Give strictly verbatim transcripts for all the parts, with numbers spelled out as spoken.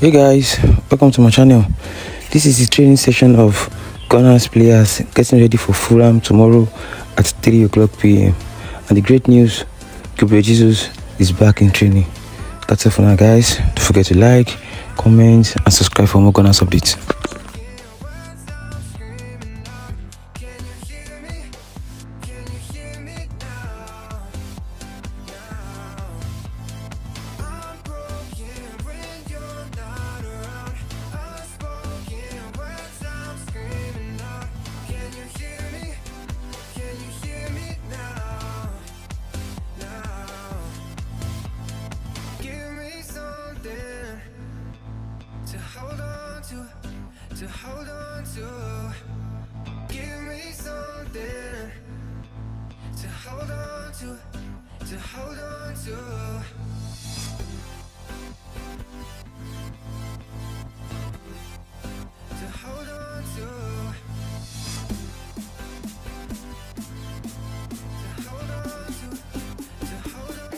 Hey guys, welcome to my channel. This is the training session of Gunners players getting ready for Fulham tomorrow at three o'clock p m And the great news, Gabriel Jesus is back in training. That's it for now guys. Don't forget to like, comment and subscribe for more Gunners updates. To hold on to, to hold on to, give me something to hold on to, to hold on to. To hold on to, to hold on to, to hold on.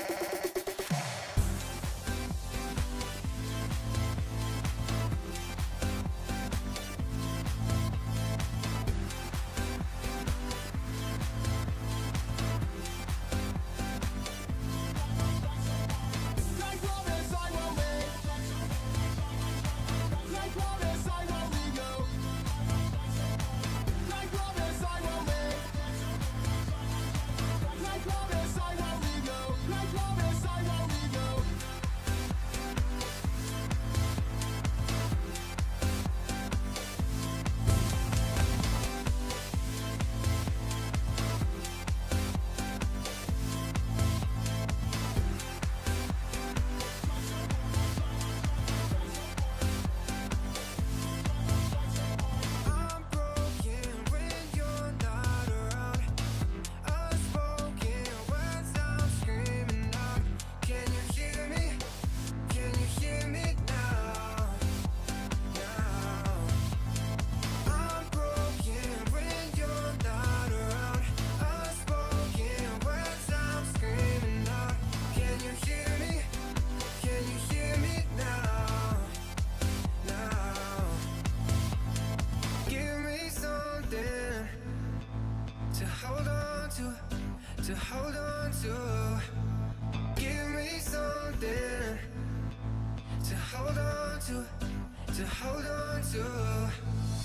To hold on to, to hold on to, give me something to hold on to, to hold on to.